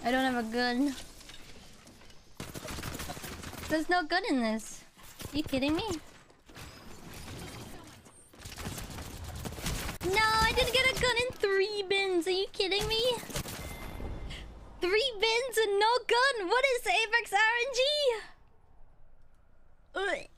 I don't have a gun. There's no gun in this. Are you kidding me? No, I didn't get a gun in 3 bins. Are you kidding me? 3 bins and no gun. What is Apex RNG? Ugh.